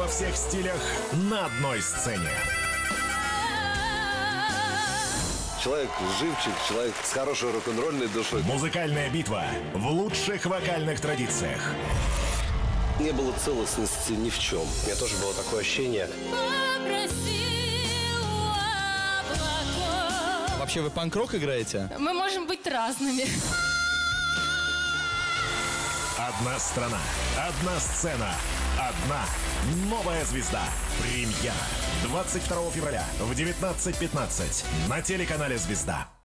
во всех стилях на одной сцене. Человек живчик, человек с хорошей рок-н-ролльной душой. Музыкальная битва в лучших вокальных традициях. Не было целостности ни в чем. У меня тоже было такое ощущение. Вообще вы панк-рок играете? Мы можем быть разными. Одна страна, одна сцена, одна новая звезда. Премьера 22 февраля в 19:15 на телеканале «Звезда».